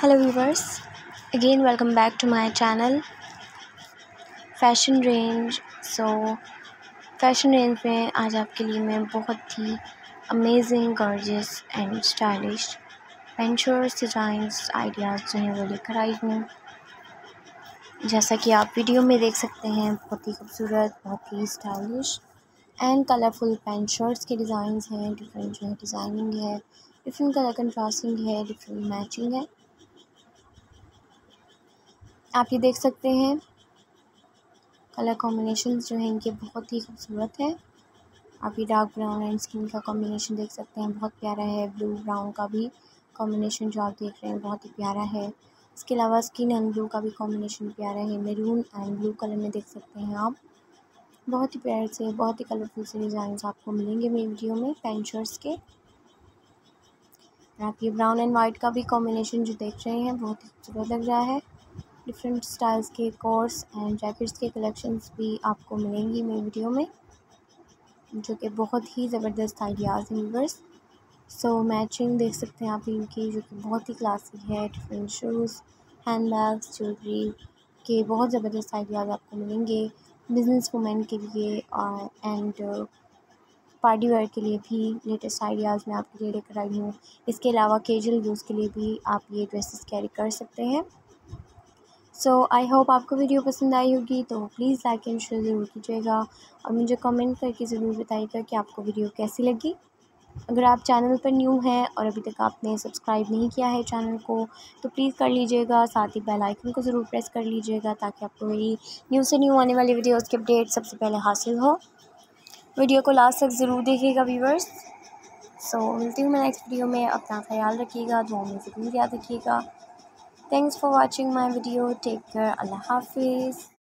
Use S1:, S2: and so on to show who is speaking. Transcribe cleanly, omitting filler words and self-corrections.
S1: Hello viewers, again welcome back to my channel fashion range. Fashion range में आज आपके लिए मैं बहुत ही amazing, gorgeous and stylish pant shirts designs ideas जो हैं वो लेकर आई हूँ। जैसा कि आप वीडियो में देख सकते हैं, बहुत ही खूबसूरत, बहुत ही stylish and colourful pant shirts के डिज़ाइंस हैं। डिफरेंट जो है डिज़ाइनिंग है, डिफरेंट कलर कंट्रास्टिंग है, डिफरेंट मैचिंग है। आप ये देख सकते हैं, कलर कॉम्बिनेशंस जो हैं इनके बहुत ही खूबसूरत है। आप ये डार्क ब्राउन एंड स्किन का कॉम्बिनेशन देख सकते हैं, बहुत प्यारा है। ब्लू ब्राउन का भी कॉम्बिनेशन जो आप देख रहे हैं बहुत ही प्यारा है। इसके अलावा स्किन एंड ब्लू का भी कॉम्बिनेशन प्यारा है। मैरून एंड ब्लू कलर में देख सकते हैं आप, बहुत ही प्यारे से, बहुत ही कलरफुल से डिज़ाइंस आपको मिलेंगे मेरी वीडियो में पैंट शर्ट्स के। आप ये ब्राउन एंड वाइट का भी कॉम्बिनेशन जो देख रहे हैं बहुत ही खूबसूरत लग रहा है। डिफरेंट स्टाइल्स के कोट्स एंड जैकेट्स के कलेक्शंस भी आपको मिलेंगी मेरी वीडियो में, जो कि बहुत ही ज़बरदस्त आइडियाज़ हैं व्यूअर्स। मैचिंग देख सकते हैं आप इनकी, जो कि बहुत ही क्लासिक है। Different shoes, handbags, jewellery के बहुत ज़बरदस्त आइडियाज़ आपको मिलेंगे बिज़नेस वुमेन के लिए और एंड पार्टी वेयर के लिए भी लेटेस्ट आइडियाज़ मैं आपके लिए लेकर आई हूँ। इसके अलावा कैजुअल यूज़ के लिए भी आप ये ड्रेसेस कैरी कर सकते हैं। आई होप आपको वीडियो पसंद आई होगी, तो प्लीज़ लाइक एंड शेयर ज़रूर कीजिएगा और मुझे कमेंट करके ज़रूर बताइएगा कि आपको वीडियो कैसी लगी। अगर आप चैनल पर न्यू हैं और अभी तक आपने सब्सक्राइब नहीं किया है चैनल को, तो प्लीज़ कर लीजिएगा। साथ ही बेल आइकन को ज़रूर प्रेस कर लीजिएगा ताकि आपको मेरी न्यू से न्यू आने वाली वीडियोज़ की अपडेट सबसे पहले हासिल हो। वीडियो को लास्ट तक ज़रूर देखिएगा व्यूवर्स। मिलती हूँ मैं नेक्स्ट वीडियो में। अपना ख्याल रखिएगा, दुआ में ज़रूर याद रखिएगा। Thanks for watching my video. Take care. Allah Hafiz.